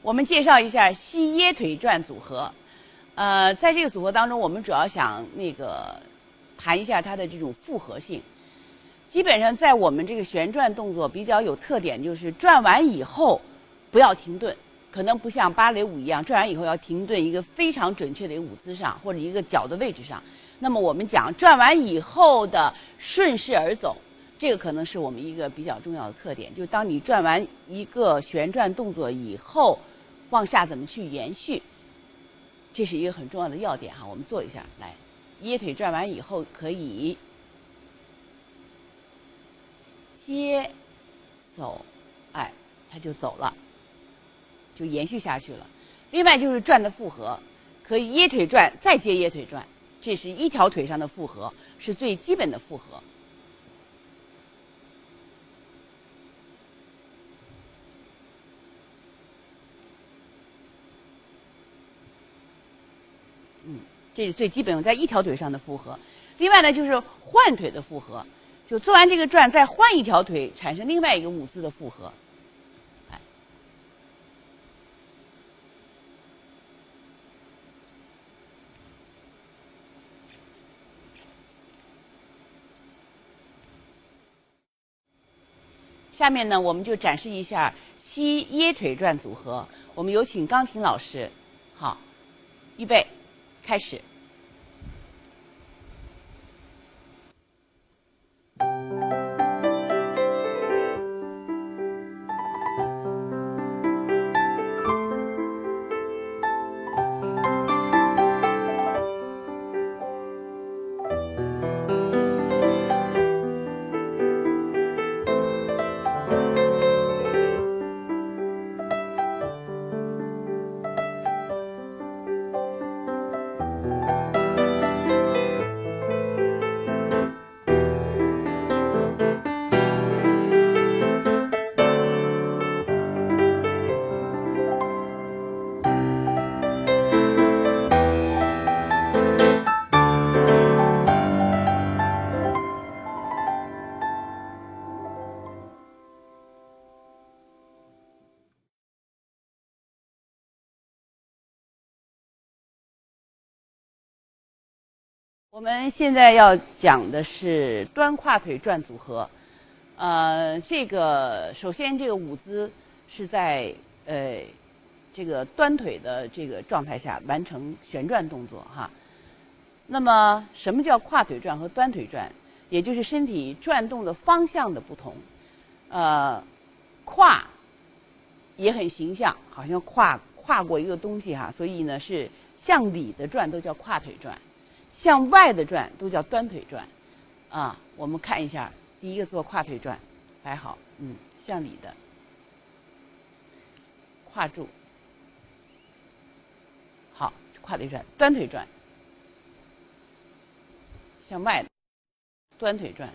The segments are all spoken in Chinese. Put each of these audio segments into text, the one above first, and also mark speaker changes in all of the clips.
Speaker 1: 我们介绍一下膝掖腿转组合。在这个组合当中，我们主要想谈一下它的这种复合性。基本上在我们这个旋转动作比较有特点，就是转完以后不要停顿，可能不像芭蕾舞一样，转完以后要停顿一个非常准确的一个舞姿上或者一个脚的位置上。那么我们讲转完以后的顺势而走，这个可能是我们一个比较重要的特点，就是当你转完一个旋转动作以后，往下怎么去延续，这是一个很重要的要点哈。我们做一下，来，掖腿转完以后可以接走，哎，它就走了，就延续下去了。另外就是转的复合，可以掖腿转再接掖腿转，这是一条腿上的复合，是最基本的复合。这是最基本在一条腿上的复合。另外呢，就是换腿的复合，就做完这个转再换一条腿，产生另外一个舞姿的复合。哎，下面呢，我们就展示一下膝掖腿转组合。我们有请钢琴老师，好，预备。开始。我们现在要讲的是端胯腿转组合。这个首先这个舞姿是在这个端腿的这个状态下完成旋转动作哈。那么什么叫胯腿转和端腿转？也就是身体转动的方向的不同。胯也很形象，好像跨过一个东西哈，所以呢是向里的转都叫胯腿转。向外的转都叫端腿转，我们看一下，第一个做胯腿转，摆好，向里的，胯住，好，胯腿转，端腿转，向外的，端腿转，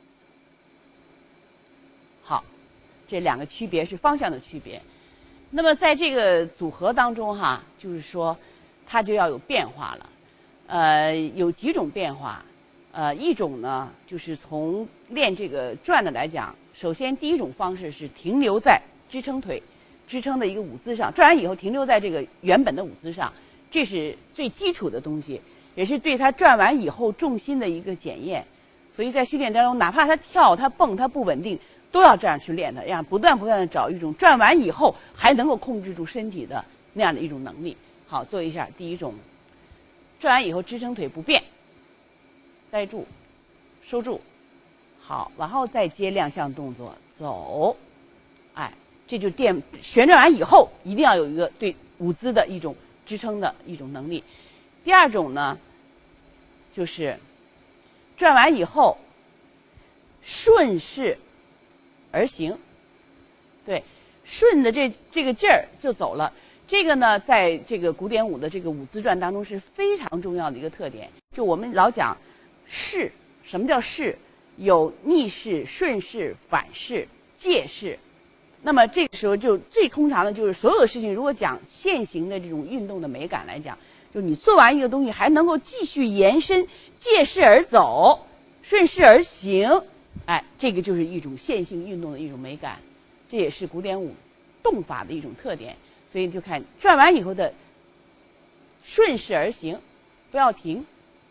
Speaker 1: 好，这两个区别是方向的区别。那么在这个组合当中哈，就是说它就要有变化了。有几种变化，一种呢，就是从练这个转的来讲，首先第一种方式是停留在支撑腿、支撑的一个舞姿上，转完以后停留在这个原本的舞姿上，这是最基础的东西，也是对他转完以后重心的一个检验。所以在训练当中，哪怕他跳、他蹦、他不稳定，都要这样去练它，让不断的找一种转完以后还能够控制住身体的那样的一种能力。好，做一下第一种。转完以后支撑腿不变，待住，收住，好，然后再接亮相动作，走，哎，这就旋转完以后一定要有一个对舞姿的一种支撑的一种能力。第二种呢，就是转完以后顺势而行，对，顺的这个劲儿就走了。这个呢，在这个古典舞的这个舞姿转当中是非常重要的一个特点。就我们老讲势，什么叫势？有逆势、顺势、反势、借势。那么这个时候就最通常的就是所有的事情，如果讲现行的这种运动的美感来讲，就你做完一个东西还能够继续延伸，借势而走，顺势而行，哎，这个就是一种线性运动的一种美感，这也是古典舞动法的一种特点。 所以就看转完以后的顺势而行，不要停，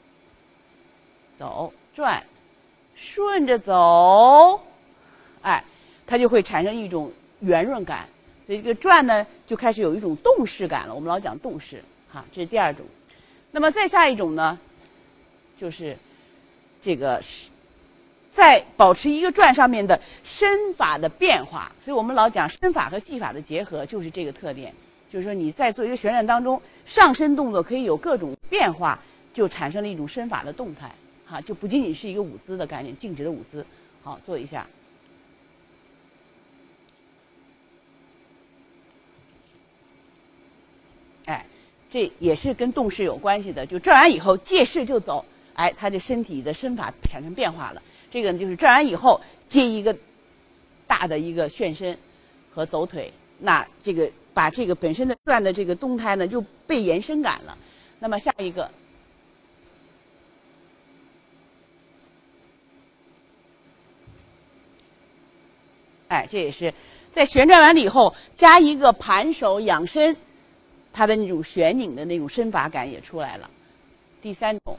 Speaker 1: 走转，顺着走，哎，它就会产生一种圆润感。所以这个转呢，就开始有一种动势感了。我们老讲动势，哈，这是第二种。那么再下一种呢，就是这个在保持一个转上面的身法的变化。所以我们老讲身法和技法的结合，就是这个特点。就是说你在做一个旋转当中，上身动作可以有各种变化，就产生了一种身法的动态，哈，就不仅仅是一个舞姿的概念，静止的舞姿。好，做一下。哎，这也是跟动势有关系的。就转完以后借势就走，哎，他的身体的身法产生变化了。这个呢，就是转完以后接一个大的一个旋身和走腿，那这个把这个本身的转的这个动态呢就被延伸感了。那么下一个，哎，这也是在旋转完了以后加一个盘手仰身。它的那种旋拧的那种身法感也出来了。第三种，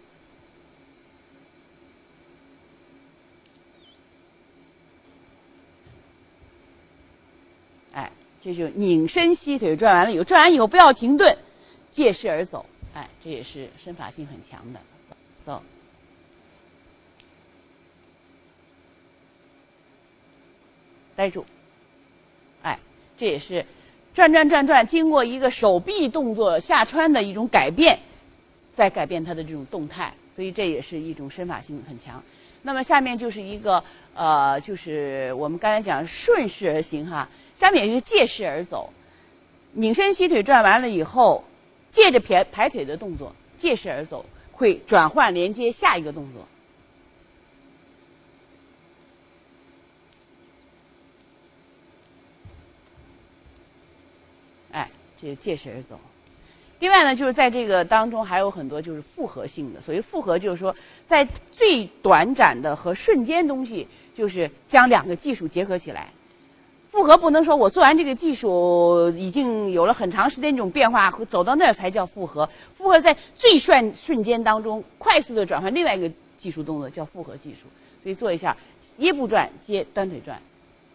Speaker 1: 哎，这就拧身吸腿转完了以后，转完以后不要停顿，借势而走，哎，这也是身法性很强的。走，待住，哎，这也是。转转转转，经过一个手臂动作下穿的一种改变，再改变它的这种动态，所以这也是一种身法性很强。那么下面就是一个就是我们刚才讲顺势而行哈，下面也是借势而走，拧身吸腿转完了以后，借着排腿的动作借势而走，会转换连接下一个动作。哎，这是借势而走。另外呢，就是在这个当中还有很多就是复合性的。所谓复合，就是说在最短暂的和瞬间东西，就是将两个技术结合起来。复合不能说我做完这个技术已经有了很长时间这种变化，走到那儿才叫复合。复合在最瞬间当中快速的转换另外一个技术动作叫复合技术。所以做一下掖步转接端腿转。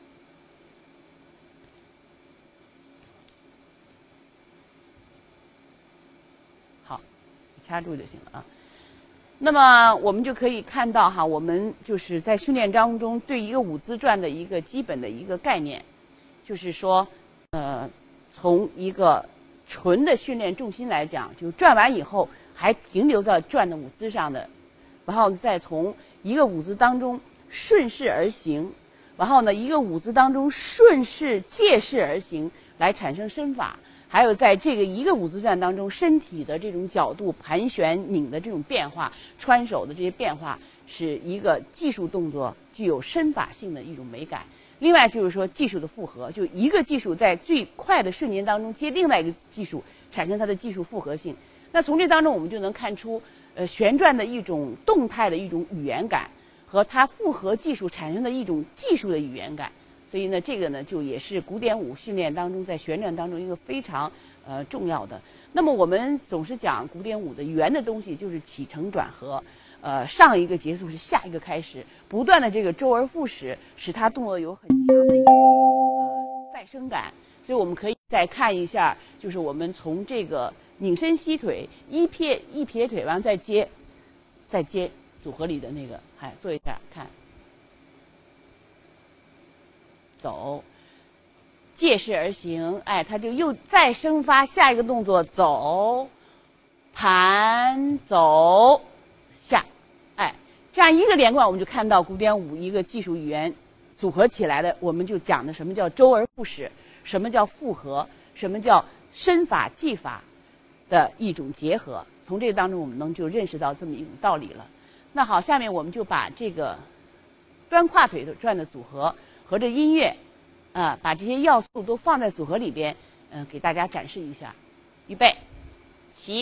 Speaker 1: 掐住就行了啊。那么我们就可以看到哈，我们就是在训练当中对一个舞姿转的一个基本的一个概念，就是说，从一个纯的训练重心来讲，就转完以后还停留在转的舞姿上的，然后再从一个舞姿当中顺势而行，然后呢一个舞姿当中顺势借势而行，来产生身法。还有在这个一个舞姿转当中，身体的这种角度、盘旋、拧的这种变化、穿手的这些变化，是一个技术动作具有身法性的一种美感。另外就是说技术的复合，就一个技术在最快的瞬间当中接另外一个技术，产生它的技术复合性。那从这当中我们就能看出，旋转的一种动态的一种语言感，和它复合技术产生的一种技术的语言感。所以呢，这个呢就也是古典舞训练当中在旋转当中一个非常重要的。那么我们总是讲古典舞的圆的东西就是起承转合，上一个结束是下一个开始，不断的这个周而复始，使它动作有很强的一种再生感。所以我们可以再看一下，就是我们从这个拧身吸腿一撇腿完再接组合里的那个，哎，做一下看。走，借势而行，哎，它就又再生发下一个动作，走，盘走下，哎，这样一个连贯，我们就看到古典舞一个技术语言组合起来的，我们就讲的什么叫周而复始，什么叫复合，什么叫身法技法的一种结合。从这个当中，我们能就认识到这么一种道理了。那好，下面我们就把这个端胯腿的转的组合和这音乐，把这些要素都放在组合里边，给大家展示一下。预备，起。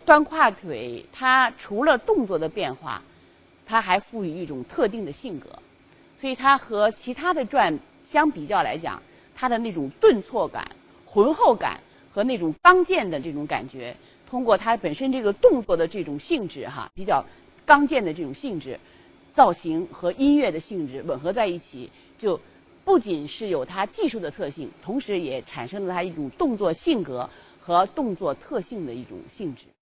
Speaker 1: 端胯腿，它除了动作的变化，它还赋予一种特定的性格，所以它和其他的转相比较来讲，它的那种顿挫感、浑厚感和那种刚健的这种感觉，通过它本身这个动作的这种性质哈，比较刚健的这种性质，造型和音乐的性质吻合在一起，就不仅是有它技术的特性，同时也产生了它一种动作性格和动作特性的一种性质。